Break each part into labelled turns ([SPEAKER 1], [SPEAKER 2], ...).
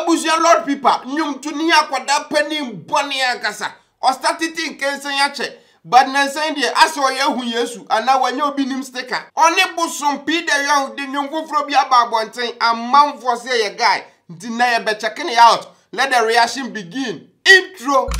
[SPEAKER 1] Abusia Lord people, nyum tunia kwa da penny bonny ankasa. Or started in Kensan Yache. But Nansandia, as or Yahu Yesu, and now when you be him sticker. Only Busum Peter Young, the young Frobia Babontain, and Mount for say a guy. Deny a better checking it out. Let the reaction begin. Intro.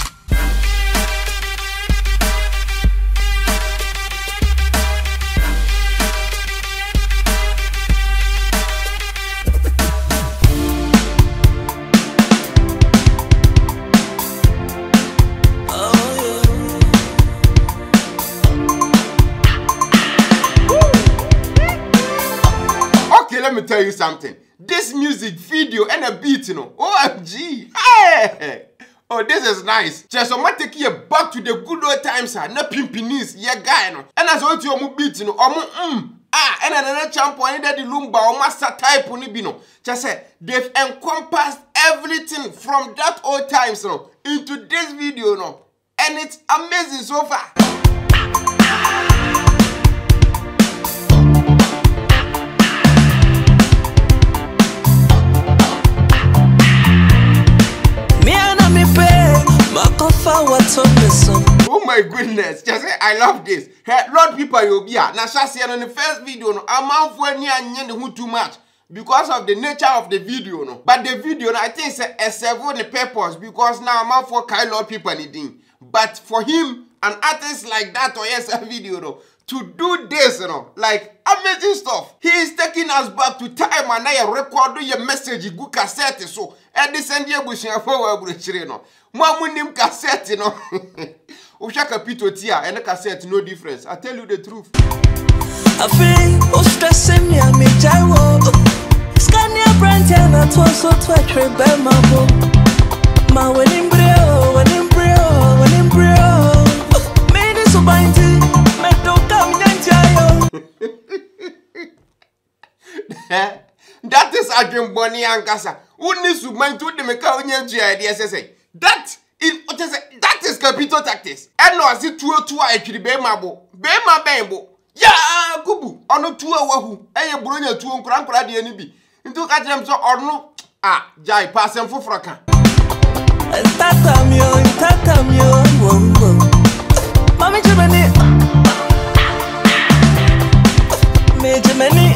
[SPEAKER 1] Let me tell you something. This music video and a beat, you know. OMG. Hey! Oh, this is nice. Just I'm take you back to the good old times, sir. No pimpinese, yeah, guy, no. And as what you beat, you know. And another champion that the lumba or master type on it, no. Just say they've encompassed everything from that old times, you know, into this video, no. And it's amazing so far. Oh my goodness, just say I love this. Hey, Lord people, you'll be here. Now, see on the first video, no, I'm out for any too much because of the nature of the video, no. But the video, no, I think it's several purpose because now I'm out for Lord people needing. But for him, an artist like that or yes, a video, no, to do this, you know, like amazing stuff. He is taking us back to time and I record your message, good cassette, so and this and the bush and forward, no. Mamunim cassette, you know. Ushaka pito tia and a cassette, no difference. I tell you the truth.
[SPEAKER 2] I feel stressing me, I'm a gyro. Scania brand, and I was so twice, my wedding brio, wedding brio, wedding brio. Made it so bindy, make no come
[SPEAKER 1] That is Adrian Bonnie and Gassa. Who needs to mind to the Mecca idea? That is capital tactics. And no, I see 2 actually be mabo. Be my bambo. Ya kubu. Ono 2 wahu. Eye bronya 2 nkura de ani bi. Ntu ka dem so orno jai passem fofraka.
[SPEAKER 2] Takamio. Mami jemeni. Me jemeni.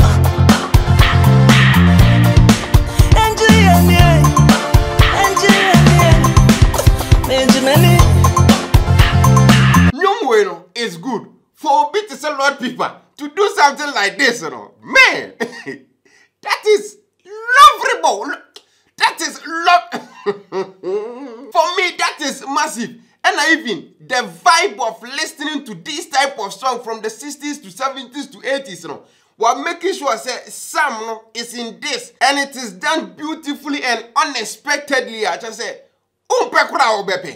[SPEAKER 1] It's good for me to say Lord people to do something like this, you know. Man, that is lovable. That is love. For me, that is massive. And even the vibe of listening to this type of song from the 60s to 70s to 80s, you know, we're making sure say Sam, you know, is in this, and it is done beautifully and unexpectedly. I just say, umpekura obepe.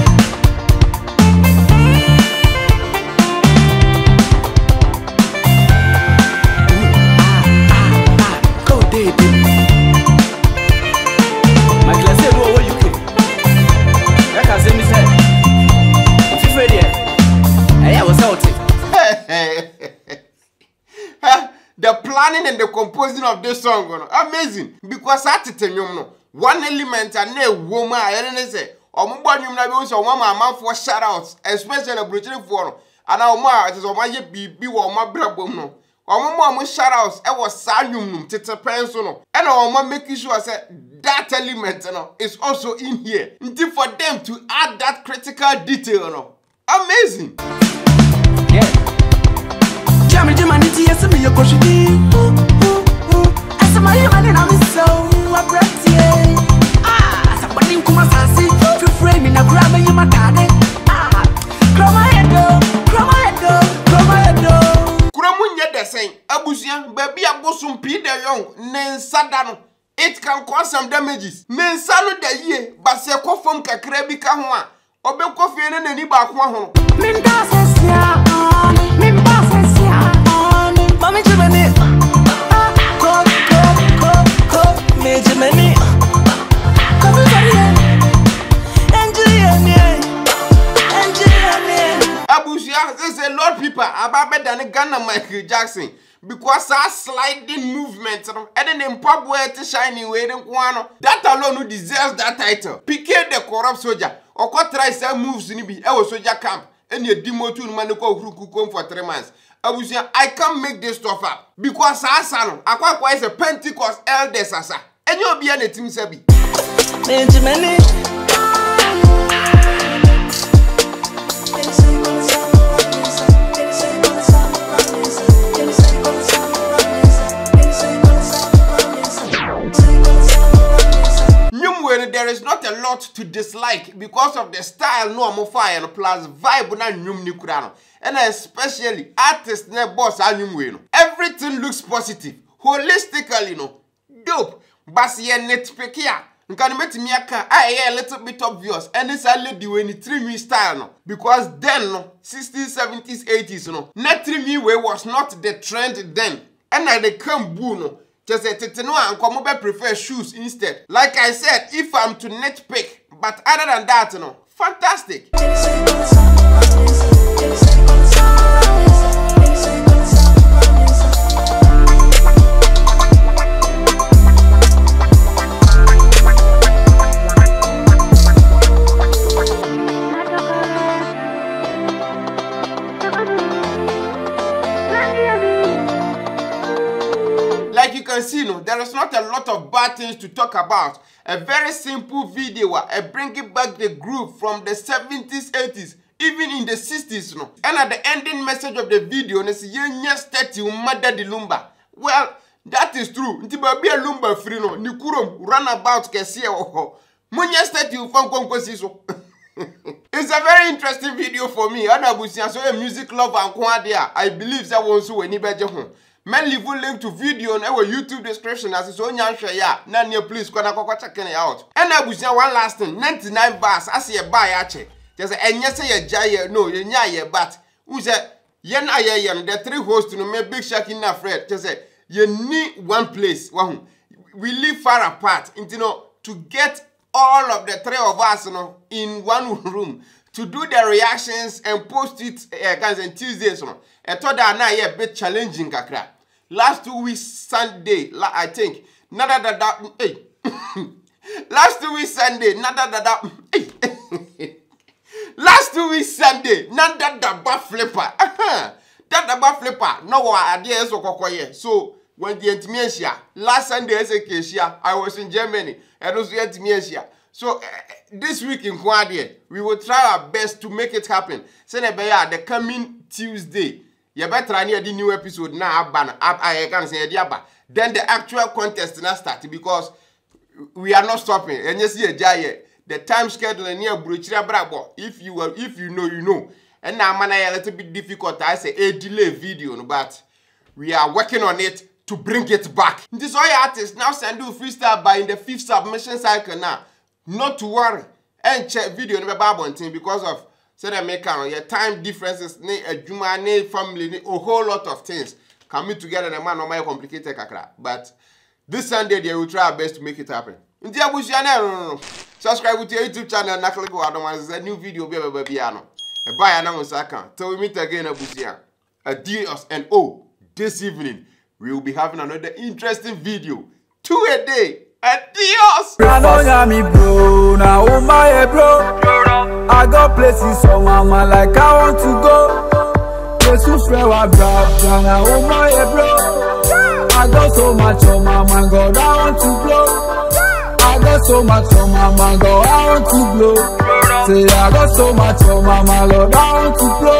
[SPEAKER 1] The planning and the composing of this song, you know, amazing. Because I tell you, no, one element and a woman, I say, or mobile you know, so one man for shout outs, especially a British for, and our ma is on my be or my brother, no. Or mama shout outs, I was Salium, Tita Pensono, and our mom making sure I said that element, you know, is also in here. Until for them to add that critical detail, you know. Amazing.
[SPEAKER 2] Yeah. Yes, me a question. As my human, I'm so abrupt. Somebody come and see. Frame in a grab you my daddy. Cry my head though.
[SPEAKER 1] Kuramunya the same. Abusia, baby, abosum Peter Young, Nensadano. It can cause some damages. Nensano the year, but se kofum kakrebi kahwa. Obe kofi ene ni ba kwa ho. Mami jemeni, me jemeni, Abusia, this is a Lord people about better than Ghana Michael Jackson. because our sliding movement and then in pop where to shining way that alone who deserves that title. Piquet the corrupt soldier or what try some moves in be our soldier camp and you demote to Manoko who come for 3 months. I was saying I can't make this stuff up because our son I a Pentecost elders asa and you'll be on a team sabi. There is not a lot to dislike because of the style no more fire plus vibe na nyum ni kura, and especially artist na boss anyum. Everything looks positive, holistically dope. But ye nitpick ya. Nkan metimi aka a little bit obvious and it's a lady when it 3 style because then 60s 70s 80s net 3 way was not the trend then, and they come boo just say Teteno and Komobe prefer shoes instead. Like I said, if I'm to nitpick, but other than that, fantastic. Like you can see, there is not a lot of bad things to talk about. A very simple video, bringing back the groove from the 70s, 80s, even in the 60s. And at the ending message of the video, it's mother the lumba. Well, that is true. Ntiba be a lumba free ni kurom run about kesi oho. Munya statue from Konkwesiso. It's a very interesting video for me. So a music lover and I believe that was so any better home. Men leave a link to video on our YouTube description as it's on your share. Nanya, please go check it out. And I was one last thing 99 bars. I see a buy ache. Just a yes, a jay, no, ye but who said, yen the 3 hosts no me big shack in Fred. Just say, you need one place. We live far apart. To get all of the 3 of us in one room to do the reactions and post it on Tuesdays. I thought that now a bit challenging kakra. Last 2 weeks Sunday, I think. Hey. Last 2 weeks Sunday, hey. Last 2 weeks Sunday, that bar flipper. That bar flipper. No idea so when the intimation last Sunday as a case I was in Germany and also intimation. So this week in Kwadie, we will try our best to make it happen. The coming Tuesday, you better try the new episode now. I can say then the actual contest now start because we are not stopping. And you see the time schedule near Bruchira Brabo. If you know, you know. And now man, a little bit difficult. I say a delay video, but we are working on it to bring it back. This all artists now send you freestyle by in the 5th submission cycle now. Not to worry. And check video never Bible thing because of your time differences, a family, a whole lot of things coming together and a man no complicated kakra. But this Sunday they will try our best to make it happen. Subscribe to your YouTube channel and click on a new video baby. Bye announce account. Till we meet again Abusia. Adios and this evening we will be having another interesting video. 2 a day. Adios! I got places on my mind like I want to go. Jesus I got so much on my mind, God, I want to blow. I got so much on my mind, God, I want to blow. Say I got so much on my mind, Lord, I want to blow.